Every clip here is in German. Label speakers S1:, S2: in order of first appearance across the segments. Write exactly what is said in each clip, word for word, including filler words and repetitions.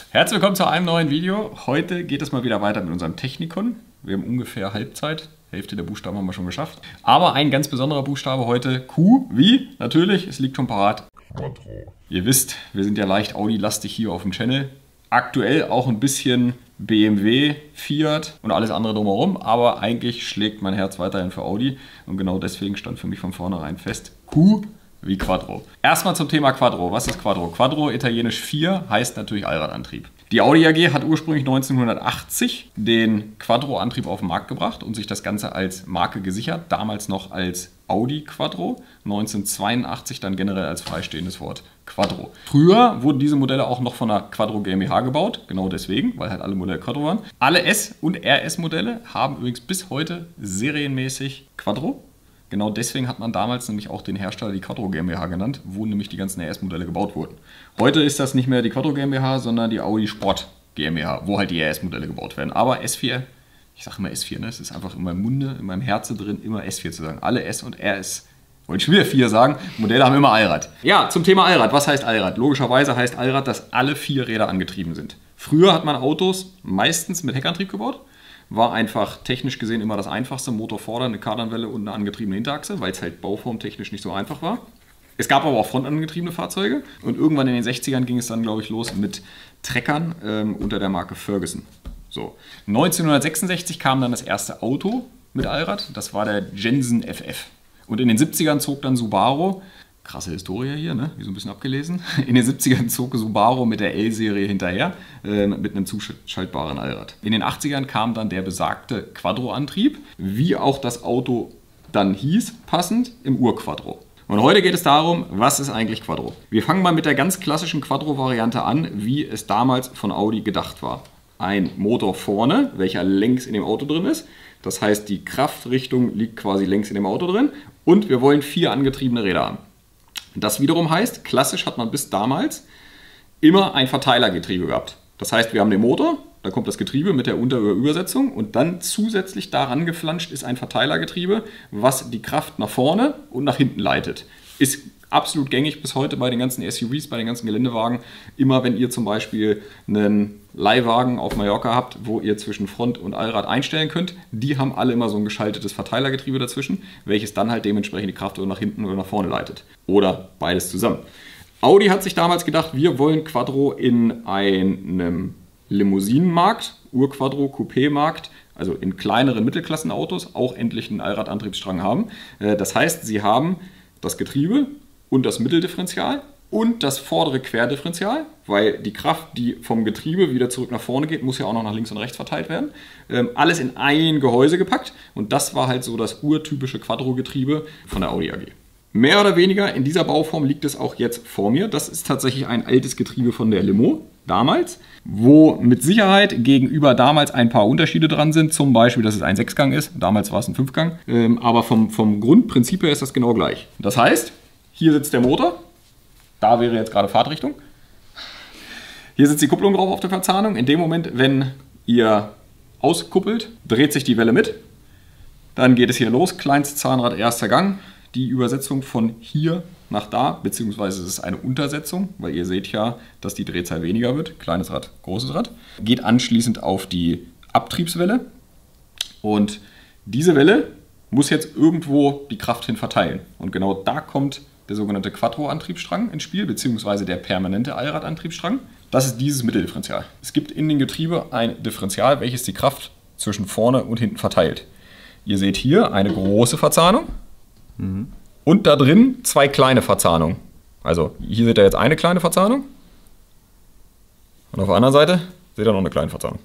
S1: Herzlich willkommen zu einem neuen Video. Heute geht es mal wieder weiter mit unserem Technikon. Wir haben ungefähr Halbzeit. Hälfte der Buchstaben haben wir schon geschafft. Aber ein ganz besonderer Buchstabe heute, Q, wie? Natürlich, es liegt schon parat. Quattro. Ihr wisst, wir sind ja leicht Audi-lastig hier auf dem Channel. Aktuell auch ein bisschen B M W, Fiat und alles andere drumherum. Aber eigentlich schlägt mein Herz weiterhin für Audi. Und genau deswegen stand für mich von vornherein fest, Q wie Quattro. Erstmal zum Thema Quattro. Was ist Quattro? Quattro, italienisch vier, heißt natürlich Allradantrieb. Die Audi A G hat ursprünglich neunzehnhundertachtzig den Quattro-Antrieb auf den Markt gebracht und sich das Ganze als Marke gesichert. Damals noch als Audi Quattro, neunzehnhundertzweiundachtzig dann generell als freistehendes Wort Quattro. Früher wurden diese Modelle auch noch von der Quattro GmbH gebaut, genau deswegen, weil halt alle Modelle Quattro waren. Alle S- und R S-Modelle haben übrigens bis heute serienmäßig Quattro. Genau deswegen hat man damals nämlich auch den Hersteller die Quattro GmbH genannt, wo nämlich die ganzen R S-Modelle gebaut wurden. Heute ist das nicht mehr die Quattro GmbH, sondern die Audi Sport GmbH, wo halt die R S-Modelle gebaut werden. Aber S vier, ich sage immer S vier, ne? Es ist einfach in meinem Munde, in meinem Herzen drin, immer S vier zu sagen. Alle S und R S, wollte ich schon wieder vier sagen, Modelle haben immer Allrad. Ja, zum Thema Allrad. Was heißt Allrad? Logischerweise heißt Allrad, dass alle vier Räder angetrieben sind. Früher hat man Autos meistens mit Heckantrieb gebaut. War einfach technisch gesehen immer das einfachste. Motor vorne, eine Kardanwelle und eine angetriebene Hinterachse, weil es halt bauformtechnisch nicht so einfach war. Es gab aber auch frontangetriebene Fahrzeuge und irgendwann in den sechzigern ging es dann, glaube ich, los mit Treckern ähm, unter der Marke Ferguson. So. neunzehnhundertsechsundsechzig kam dann das erste Auto mit Allrad, das war der Jensen F F. Und in den siebzigern zog dann Subaru, krasse Historie hier, ne? Wie so ein bisschen abgelesen. In den siebzigern zog Subaru mit der L-Serie hinterher, äh, mit einem zuschaltbaren Allrad. In den achtzigern kam dann der besagte Quattro-Antrieb, wie auch das Auto dann hieß, passend im Ur-Quattro. Und heute geht es darum, was ist eigentlich Quattro? Wir fangen mal mit der ganz klassischen Quattro-Variante an, wie es damals von Audi gedacht war. Ein Motor vorne, welcher längs in dem Auto drin ist. Das heißt, die Kraftrichtung liegt quasi längs in dem Auto drin. Und wir wollen vier angetriebene Räder haben. Das wiederum heißt, klassisch hat man bis damals immer ein Verteilergetriebe gehabt. Das heißt, wir haben den Motor, da kommt das Getriebe mit der Unter-Über-Übersetzung und dann zusätzlich daran geflanscht ist ein Verteilergetriebe, was die Kraft nach vorne und nach hinten leitet. Ist absolut gängig bis heute bei den ganzen S U Vs, bei den ganzen Geländewagen. Immer wenn ihr zum Beispiel einen Leihwagen auf Mallorca habt, wo ihr zwischen Front und Allrad einstellen könnt, die haben alle immer so ein geschaltetes Verteilergetriebe dazwischen, welches dann halt dementsprechend die Kraft oder nach hinten oder nach vorne leitet. Oder beides zusammen. Audi hat sich damals gedacht, wir wollen Quattro in einem Limousinenmarkt, Ur-Quattro, Coupé-Markt, also in kleineren Mittelklassenautos, auch endlich einen Allradantriebsstrang haben. Das heißt, sie haben das Getriebe und das Mitteldifferential und das vordere Querdifferential, weil die Kraft, die vom Getriebe wieder zurück nach vorne geht, muss ja auch noch nach links und rechts verteilt werden. Ähm, alles in ein Gehäuse gepackt und das war halt so das urtypische Quattro-Getriebe von der Audi A G. Mehr oder weniger in dieser Bauform liegt es auch jetzt vor mir. Das ist tatsächlich ein altes Getriebe von der Limo damals, wo mit Sicherheit gegenüber damals ein paar Unterschiede dran sind. Zum Beispiel, dass es ein Sechsgang ist. Damals war es ein Fünfgang. Ähm, aber vom, vom Grundprinzip her ist das genau gleich. Das heißt, hier sitzt der Motor. Da wäre jetzt gerade Fahrtrichtung. Hier sitzt die Kupplung drauf auf der Verzahnung. In dem Moment, wenn ihr auskuppelt, dreht sich die Welle mit. Dann geht es hier los. Kleinstes Zahnrad, erster Gang. Die Übersetzung von hier nach da, beziehungsweise es ist eine Untersetzung, weil ihr seht ja, dass die Drehzahl weniger wird. Kleines Rad, großes Rad. Geht anschließend auf die Abtriebswelle. Und diese Welle muss jetzt irgendwo die Kraft hin verteilen. Und genau da kommt der sogenannte Quattro-Antriebsstrang ins Spiel, beziehungsweise der permanente Allradantriebsstrang. Das ist dieses Mitteldifferential. Es gibt in dem Getriebe ein Differential, welches die Kraft zwischen vorne und hinten verteilt. Ihr seht hier eine große Verzahnung mhm. und da drin zwei kleine Verzahnungen. Also hier seht ihr jetzt eine kleine Verzahnung und auf der anderen Seite seht ihr noch eine kleine Verzahnung.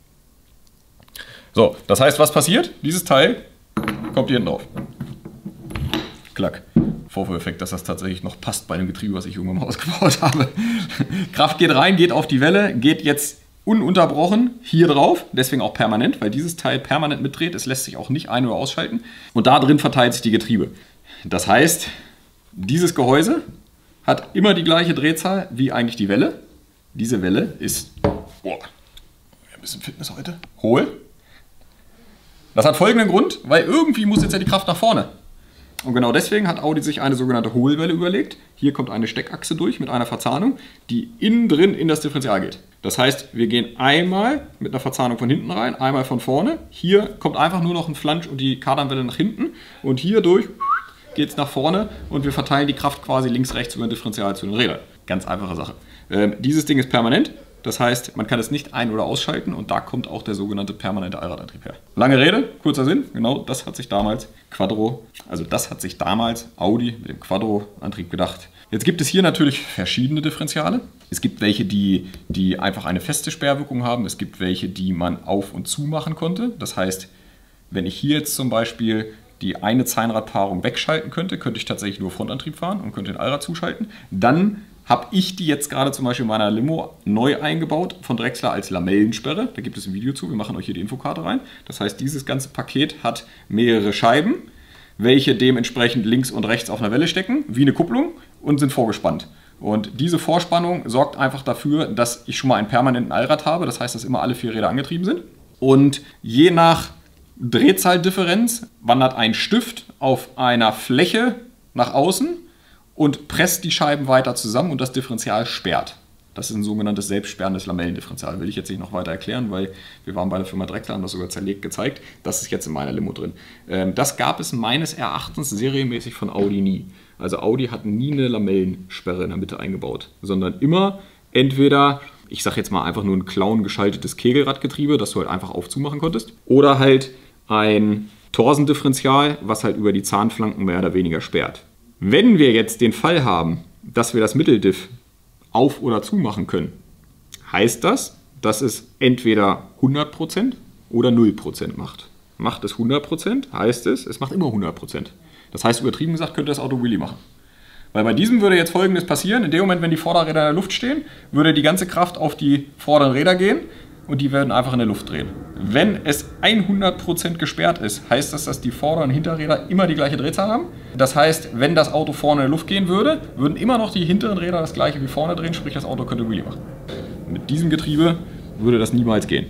S1: So, das heißt, was passiert? Dieses Teil kommt hier hinten drauf. Klack. Vorführeffekt, dass das tatsächlich noch passt bei einem Getriebe, was ich irgendwann mal ausgebaut habe. Kraft geht rein, geht auf die Welle, geht jetzt ununterbrochen hier drauf, deswegen auch permanent, weil dieses Teil permanent mitdreht, es lässt sich auch nicht ein- oder ausschalten. Und da drin verteilt sich die Getriebe. Das heißt, dieses Gehäuse hat immer die gleiche Drehzahl wie eigentlich die Welle. Diese Welle ist, boah, ein bisschen Fitness heute, hohl. Das hat folgenden Grund, weil irgendwie muss jetzt ja die Kraft nach vorne. Und genau deswegen hat Audi sich eine sogenannte Hohlwelle überlegt. Hier kommt eine Steckachse durch mit einer Verzahnung, die innen drin in das Differential geht. Das heißt, wir gehen einmal mit einer Verzahnung von hinten rein, einmal von vorne. Hier kommt einfach nur noch ein Flansch und die Kardanwelle nach hinten. Und hier durch geht es nach vorne und wir verteilen die Kraft quasi links, rechts über ein Differential zu den Rädern. Ganz einfache Sache. Ähm, dieses Ding ist permanent. Das heißt, man kann es nicht ein- oder ausschalten und da kommt auch der sogenannte permanente Allradantrieb her. Lange Rede, kurzer Sinn, genau das hat sich damals Quattro, also das hat sich damals Audi mit dem Quattro-Antrieb gedacht. Jetzt gibt es hier natürlich verschiedene Differentiale. Es gibt welche, die, die einfach eine feste Sperrwirkung haben. Es gibt welche, die man auf- und zumachen konnte. Das heißt, wenn ich hier jetzt zum Beispiel die eine Zahnradpaarung wegschalten könnte, könnte ich tatsächlich nur Frontantrieb fahren und könnte den Allrad zuschalten. Dann habe ich die jetzt gerade zum Beispiel in meiner Limo neu eingebaut von Drechsler als Lamellensperre. Da gibt es ein Video zu, wir machen euch hier die Infokarte rein. Das heißt, dieses ganze Paket hat mehrere Scheiben, welche dementsprechend links und rechts auf einer Welle stecken, wie eine Kupplung und sind vorgespannt. Und diese Vorspannung sorgt einfach dafür, dass ich schon mal einen permanenten Allrad habe. Das heißt, dass immer alle vier Räder angetrieben sind. Und je nach Drehzahldifferenz wandert ein Stift auf einer Fläche nach außen und presst die Scheiben weiter zusammen und das Differential sperrt. Das ist ein sogenanntes selbstsperrendes Lamellendifferential. Will ich jetzt nicht noch weiter erklären, weil wir waren bei der Firma Drechsler, haben das sogar zerlegt gezeigt. Das ist jetzt in meiner Limo drin. Das gab es meines Erachtens serienmäßig von Audi nie. Also Audi hat nie eine Lamellensperre in der Mitte eingebaut, sondern immer entweder, ich sage jetzt mal einfach nur ein Clown geschaltetes Kegelradgetriebe, das du halt einfach aufzumachen konntest, oder halt ein Torsendifferential, was halt über die Zahnflanken mehr oder weniger sperrt. Wenn wir jetzt den Fall haben, dass wir das Mitteldiff auf- oder zumachen können, heißt das, dass es entweder hundert Prozent oder null Prozent macht. Macht es hundert Prozent, heißt es, es macht immer hundert Prozent. Das heißt, übertrieben gesagt, könnte das Auto Wheelie machen. Weil bei diesem würde jetzt Folgendes passieren: In dem Moment, wenn die Vorderräder in der Luft stehen, würde die ganze Kraft auf die vorderen Räder gehen und die werden einfach in der Luft drehen. Wenn es hundert Prozent gesperrt ist, heißt das, dass die vorderen Hinterräder immer die gleiche Drehzahl haben. Das heißt, wenn das Auto vorne in der Luft gehen würde, würden immer noch die hinteren Räder das gleiche wie vorne drehen, sprich das Auto könnte Wheelie machen. Mit diesem Getriebe würde das niemals gehen.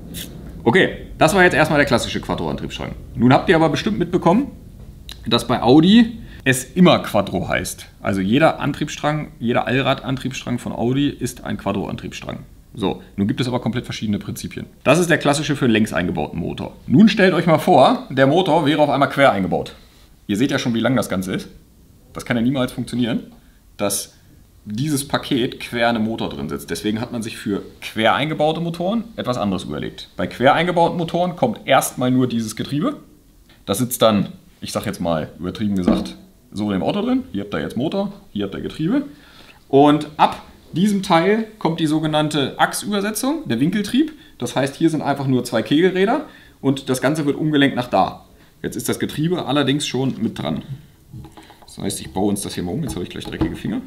S1: Okay, das war jetzt erstmal der klassische Quattro-Antriebsstrang. Nun habt ihr aber bestimmt mitbekommen, dass bei Audi es immer Quattro heißt. Also jeder Antriebsstrang, jeder Allradantriebsstrang von Audi ist ein Quattro-Antriebsstrang. So, nun gibt es aber komplett verschiedene Prinzipien. Das ist der klassische für einen längs eingebauten Motor. Nun stellt euch mal vor, der Motor wäre auf einmal quer eingebaut. Ihr seht ja schon, wie lang das Ganze ist. Das kann ja niemals funktionieren, dass dieses Paket quer in einem Motor drin sitzt. Deswegen hat man sich für quer eingebaute Motoren etwas anderes überlegt. Bei quer eingebauten Motoren kommt erstmal nur dieses Getriebe. Das sitzt dann, ich sage jetzt mal übertrieben gesagt, so in dem Auto drin. Hier habt ihr jetzt Motor, hier habt ihr Getriebe. Und ab diesem Teil kommt die sogenannte Achsübersetzung, der Winkeltrieb. Das heißt, hier sind einfach nur zwei Kegelräder und das Ganze wird umgelenkt nach da. Jetzt ist das Getriebe allerdings schon mit dran. Das heißt, ich baue uns das hier mal um. Jetzt habe ich gleich dreckige Finger.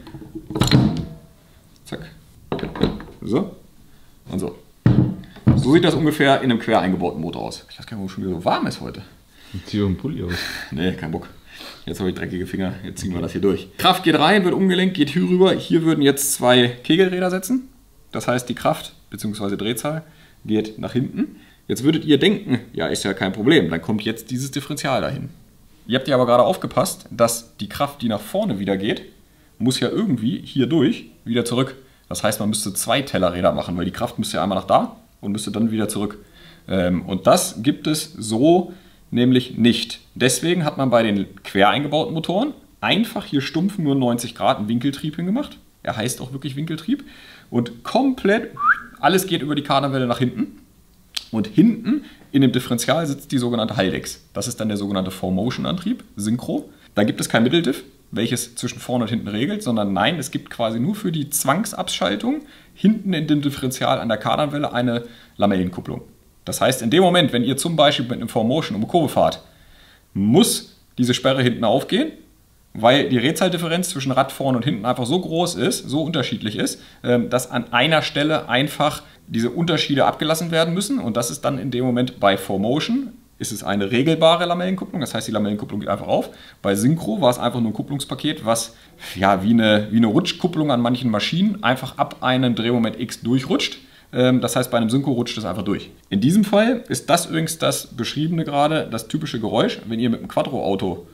S1: Zack. So. Und so. So sieht das ungefähr in einem quer eingebauten Motor aus. Ich weiß gar nicht, warum es schon wieder so warm ist heute.
S2: Ich ziehe einen Pulli aus.
S1: Nee, kein Bock. Jetzt habe ich dreckige Finger, jetzt ziehen wir das hier durch. Kraft geht rein, wird umgelenkt, geht hier rüber. Hier würden jetzt zwei Kegelräder sitzen. Das heißt, die Kraft bzw. Drehzahl geht nach hinten. Jetzt würdet ihr denken, ja, ist ja kein Problem, dann kommt jetzt dieses Differential dahin. Ihr habt ja aber gerade aufgepasst, dass die Kraft, die nach vorne wieder geht, muss ja irgendwie hier durch wieder zurück. Das heißt, man müsste zwei Tellerräder machen, weil die Kraft müsste ja einmal nach da und müsste dann wieder zurück. Und das gibt es so nämlich nicht. Deswegen hat man bei den quer eingebauten Motoren einfach hier stumpf nur neunzig Grad einen Winkeltrieb hingemacht. Er heißt auch wirklich Winkeltrieb. Und komplett alles geht über die Kardanwelle nach hinten. Und hinten in dem Differential sitzt die sogenannte Haldex. Das ist dann der sogenannte Four-Motion-Antrieb, Synchro. Da gibt es kein Mitteldiff, welches zwischen vorne und hinten regelt, sondern nein, es gibt quasi nur für die Zwangsabschaltung hinten in dem Differential an der Kardanwelle eine Lamellenkupplung. Das heißt, in dem Moment, wenn ihr zum Beispiel mit einem Four-Motion um eine Kurve fahrt, muss diese Sperre hinten aufgehen, weil die Drehzahldifferenz zwischen Rad vorne und hinten einfach so groß ist, so unterschiedlich ist, dass an einer Stelle einfach diese Unterschiede abgelassen werden müssen. Und das ist dann in dem Moment bei Four-Motion, ist es eine regelbare Lamellenkupplung, das heißt, die Lamellenkupplung geht einfach auf. Bei Synchro war es einfach nur ein Kupplungspaket, was ja wie eine, wie eine Rutschkupplung an manchen Maschinen einfach ab einem Drehmoment X durchrutscht. Das heißt, bei einem Synchro rutscht es einfach durch. In diesem Fall ist das übrigens das beschriebene gerade, das typische Geräusch, wenn ihr mit einem Quattro-Auto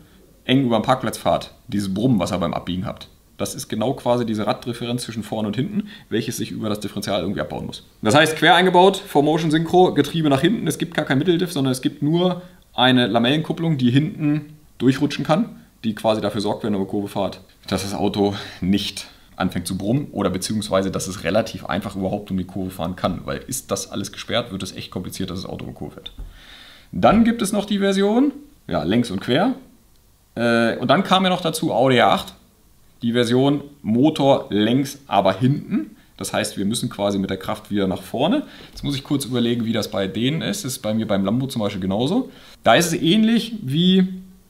S1: eng über den Parkplatz fahrt, dieses Brummen, was ihr beim Abbiegen habt, das ist genau quasi diese Raddifferenz zwischen vorne und hinten, welches sich über das Differential irgendwie abbauen muss. Das heißt, quer eingebaut, four motion Synchro, Getriebe nach hinten, es gibt gar kein Mitteldiff, sondern es gibt nur eine Lamellenkupplung, die hinten durchrutschen kann, die quasi dafür sorgt, wenn ihr eine Kurve fahrt, dass das Auto nicht anfängt zu brummen oder beziehungsweise, dass es relativ einfach überhaupt um die Kurve fahren kann, weil ist das alles gesperrt, wird es echt kompliziert, dass das Auto um die Kurve fährt. Dann gibt es noch die Version, ja, längs und quer, äh, und dann kam ja noch dazu Audi R acht, die Version Motor längs, aber hinten. Das heißt, wir müssen quasi mit der Kraft wieder nach vorne. Jetzt muss ich kurz überlegen, wie das bei denen ist. Das ist bei mir beim Lambo zum Beispiel genauso. Da ist es ähnlich wie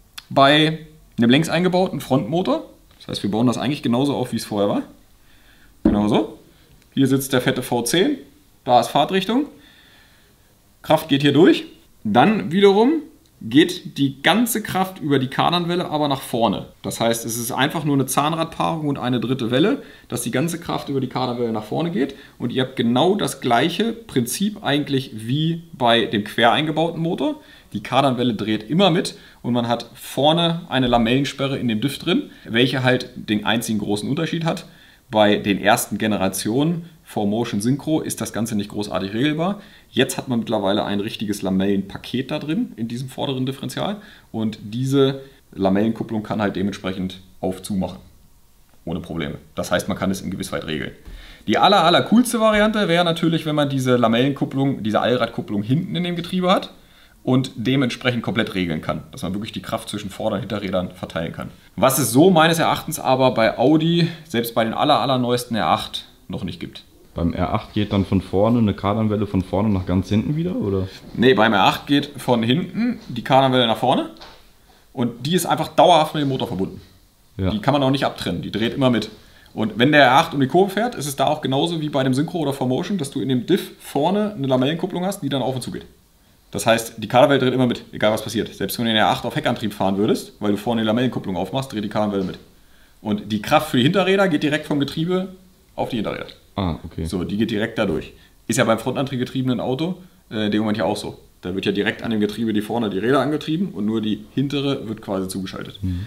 S1: bei einem längs eingebauten Frontmotor. Das heißt, wir bauen das eigentlich genauso auf, wie es vorher war. Genauso. Hier sitzt der fette V zehn. Da ist Fahrtrichtung. Kraft geht hier durch. Dann wiederum geht die ganze Kraft über die Kardanwelle aber nach vorne. Das heißt, es ist einfach nur eine Zahnradpaarung und eine dritte Welle, dass die ganze Kraft über die Kardanwelle nach vorne geht und ihr habt genau das gleiche Prinzip eigentlich wie bei dem quer eingebauten Motor. Die Kardanwelle dreht immer mit und man hat vorne eine Lamellensperre in dem Diff drin, welche halt den einzigen großen Unterschied hat. Bei den ersten Generationen four motion Synchro ist das Ganze nicht großartig regelbar. Jetzt hat man mittlerweile ein richtiges Lamellenpaket da drin, in diesem vorderen Differential. Und diese Lamellenkupplung kann halt dementsprechend auf-zu machen. Ohne Probleme. Das heißt, man kann es in Gewissheit regeln. Die aller, aller coolste Variante wäre natürlich, wenn man diese Lamellenkupplung, diese Allradkupplung hinten in dem Getriebe hat und dementsprechend komplett regeln kann. Dass man wirklich die Kraft zwischen Vorder- und Hinterrädern verteilen kann. Was es so meines Erachtens aber bei Audi, selbst bei den aller, aller neuesten R acht, noch nicht gibt.
S2: Beim R acht geht dann von vorne eine Kardanwelle von vorne nach ganz hinten wieder, oder?
S1: Nee, beim R acht geht von hinten die Kardanwelle nach vorne und die ist einfach dauerhaft mit dem Motor verbunden. Ja. Die kann man auch nicht abtrennen, die dreht immer mit. Und wenn der R acht um die Kurve fährt, ist es da auch genauso wie bei dem Synchro oder four motion, dass du in dem Diff vorne eine Lamellenkupplung hast, die dann auf und zu geht. Das heißt, die Kardanwelle dreht immer mit, egal was passiert. Selbst wenn du den R acht auf Heckantrieb fahren würdest, weil du vorne die Lamellenkupplung aufmachst, dreht die Kardanwelle mit. Und die Kraft für die Hinterräder geht direkt vom Getriebe auf die Hinterräder.
S2: Ah, okay.
S1: So, die geht direkt dadurch. Ist ja beim frontantriebgetriebenen Auto äh, in dem Moment ja auch so. Da wird ja direkt an dem Getriebe die vorne die Räder angetrieben und nur die hintere wird quasi zugeschaltet. Mhm.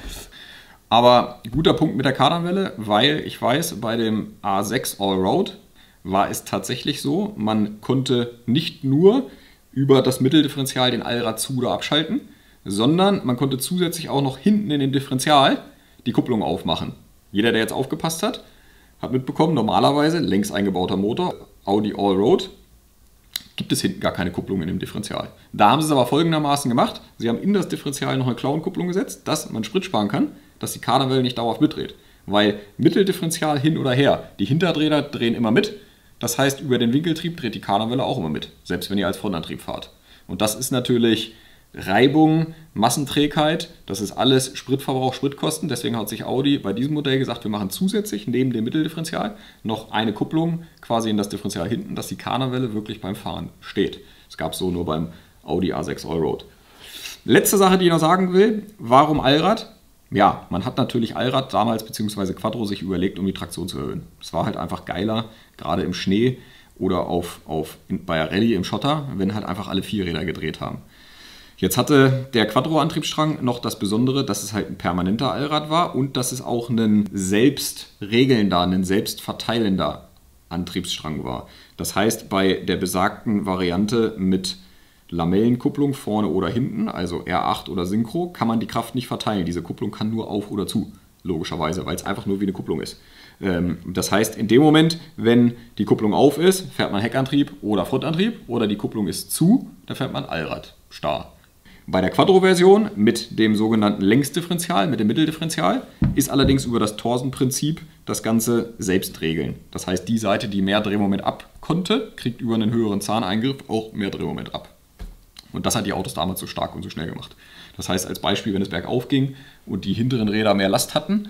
S1: Aber guter Punkt mit der Kardanwelle, weil ich weiß, bei dem A sechs Allroad war es tatsächlich so, man konnte nicht nur über das Mitteldifferential den Allrad zu- oder abschalten, sondern man konnte zusätzlich auch noch hinten in dem Differential die Kupplung aufmachen. Jeder, der jetzt aufgepasst hat, hat mitbekommen, normalerweise längs eingebauter Motor, Audi Allroad, gibt es hinten gar keine Kupplung in dem Differential. Da haben sie es aber folgendermaßen gemacht, sie haben in das Differential noch eine Klauenkupplung gesetzt, dass man Sprit sparen kann, dass die Kardanwelle nicht dauerhaft mitdreht. Weil Mitteldifferential hin oder her, die Hinterräder drehen immer mit, das heißt, über den Winkeltrieb dreht die Kardanwelle auch immer mit, selbst wenn ihr als Frontantrieb fahrt. Und das ist natürlich Reibung, Massenträgheit, das ist alles Spritverbrauch, Spritkosten. Deswegen hat sich Audi bei diesem Modell gesagt, wir machen zusätzlich neben dem Mitteldifferential noch eine Kupplung quasi in das Differential hinten, dass die Kardanwelle wirklich beim Fahren steht. Das gab es so nur beim Audi A sechs Allroad. Letzte Sache, die ich noch sagen will, warum Allrad? Ja, man hat natürlich Allrad damals bzw. Quattro sich überlegt, um die Traktion zu erhöhen. Es war halt einfach geiler, gerade im Schnee oder auf, auf, in, bei der Rallye im Schotter, wenn halt einfach alle vier Räder gedreht haben. Jetzt hatte der Quattro-Antriebsstrang noch das Besondere, dass es halt ein permanenter Allrad war und dass es auch ein selbstregelnder, ein selbstverteilender Antriebsstrang war. Das heißt, bei der besagten Variante mit Lamellenkupplung vorne oder hinten, also R acht oder Synchro, kann man die Kraft nicht verteilen. Diese Kupplung kann nur auf oder zu, logischerweise, weil es einfach nur wie eine Kupplung ist. Das heißt, in dem Moment, wenn die Kupplung auf ist, fährt man Heckantrieb oder Frontantrieb oder die Kupplung ist zu, dann fährt man Allrad starr. Bei der Quattro-Version mit dem sogenannten Längsdifferential, mit dem Mitteldifferential, ist allerdings über das Torsen-Prinzip das Ganze selbst regeln. Das heißt, die Seite, die mehr Drehmoment ab konnte, kriegt über einen höheren Zahneingriff auch mehr Drehmoment ab. Und das hat die Autos damals so stark und so schnell gemacht. Das heißt, als Beispiel, wenn es bergauf ging und die hinteren Räder mehr Last hatten,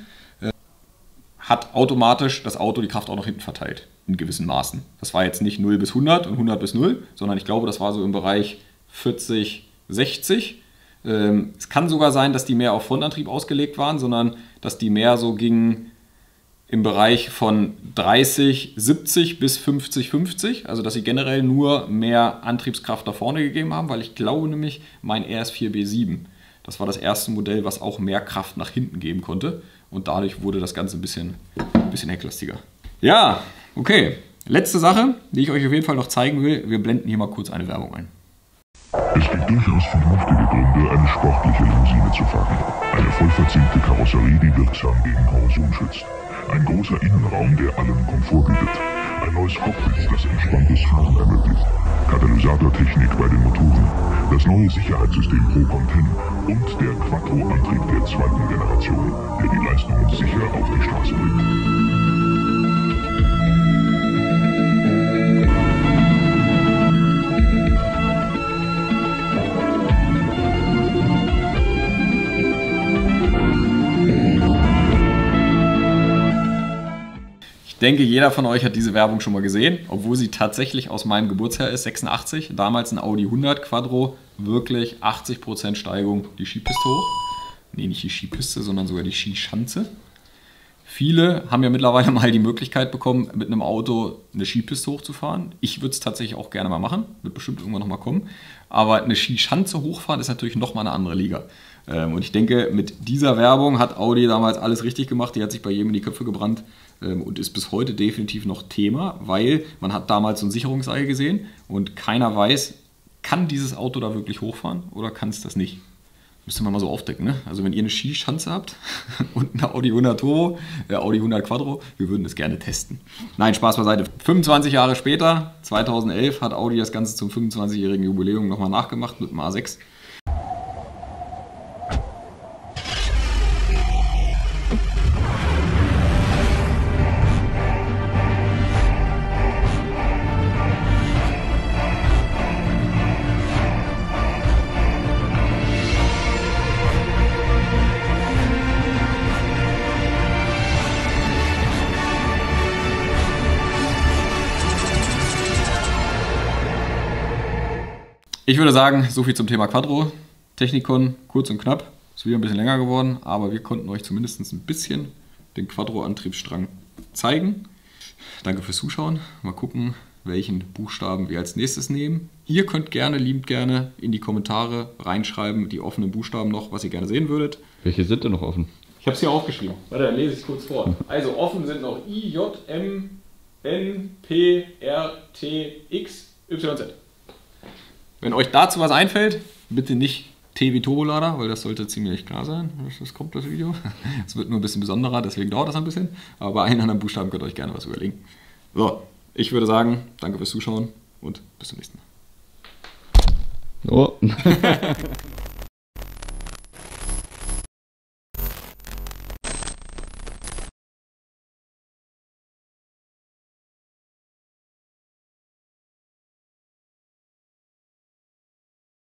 S1: hat automatisch das Auto die Kraft auch noch hinten verteilt, in gewissen Maßen. Das war jetzt nicht null bis hundert und hundert bis null, sondern ich glaube, das war so im Bereich vierzig, sechzig. Ähm, es kann sogar sein, dass die mehr auf Frontantrieb ausgelegt waren, sondern dass die mehr so gingen im Bereich von dreißig, siebzig bis fünfzig, fünfzig. Also dass sie generell nur mehr Antriebskraft da vorne gegeben haben, weil ich glaube nämlich, mein R S vier B sieben Das war das erste Modell, was auch mehr Kraft nach hinten geben konnte. Und dadurch wurde das Ganze ein bisschen, ein bisschen hecklastiger. Ja, okay. Letzte Sache, die ich euch auf jeden Fall noch zeigen will. Wir blenden hier mal kurz eine Werbung ein.
S3: Es gibt durchaus vernünftige Gründe, eine sportliche Limousine zu fahren. Eine vollverzinkte Karosserie, die wirksam gegen Korrosion schützt. Ein großer Innenraum, der allen Komfort bietet. Ein neues Cockpit, das entspanntes Fahren ermöglicht. Katalysatortechnik bei den Motoren. Das neue Sicherheitssystem ProContent und der Quattro-Antrieb der zweiten Generation, der die Leistung sicher auf die Straße bringt.
S1: Ich denke, jeder von euch hat diese Werbung schon mal gesehen, obwohl sie tatsächlich aus meinem Geburtsjahr ist, sechsundachtzig. Damals ein Audi hundert Quattro, wirklich achtzig Prozent Steigung, die Skipiste hoch. Nee, nicht die Skipiste, sondern sogar die Skischanze. Viele haben ja mittlerweile mal die Möglichkeit bekommen, mit einem Auto eine Skipiste hochzufahren. Ich würde es tatsächlich auch gerne mal machen, wird bestimmt irgendwann noch mal kommen. Aber eine Skischanze hochfahren ist natürlich noch mal eine andere Liga. Und ich denke, mit dieser Werbung hat Audi damals alles richtig gemacht. Die hat sich bei jedem in die Köpfe gebrannt und ist bis heute definitiv noch Thema, weil man hat damals so ein Sicherungsseil gesehen und keiner weiß, kann dieses Auto da wirklich hochfahren oder kann es das nicht. Müsste man mal so aufdecken, ne? Also wenn ihr eine Skischanze habt und eine Audi hundert Turbo, äh Audi hundert Quattro, wir würden das gerne testen. Nein, Spaß beiseite. fünfundzwanzig Jahre später, zweitausendelf, hat Audi das Ganze zum fünfundzwanzigjährigen Jubiläum nochmal nachgemacht mit dem A sechs. Ich würde sagen, so viel zum Thema Quattro. Technikon, kurz und knapp. Ist wieder ein bisschen länger geworden, aber wir konnten euch zumindest ein bisschen den Quattro-Antriebsstrang zeigen. Danke fürs Zuschauen. Mal gucken, welchen Buchstaben wir als nächstes nehmen. Ihr könnt gerne, liebend gerne in die Kommentare reinschreiben, die offenen Buchstaben noch, was ihr gerne sehen würdet.
S2: Welche sind denn noch offen?
S1: Ich habe es hier aufgeschrieben. Warte, dann lese ich es kurz vor. Also offen sind noch I, J, M, N, P, R, T, X, Y, Z. Wenn euch dazu was einfällt, bitte nicht T wie Turbolader, weil das sollte ziemlich klar sein. Das kommt das Video. Es wird nur ein bisschen besonderer, deswegen dauert das ein bisschen. Aber bei allen anderen Buchstaben könnt ihr euch gerne was überlegen. So, ich würde sagen, danke fürs Zuschauen und bis zum nächsten Mal.
S2: Oh.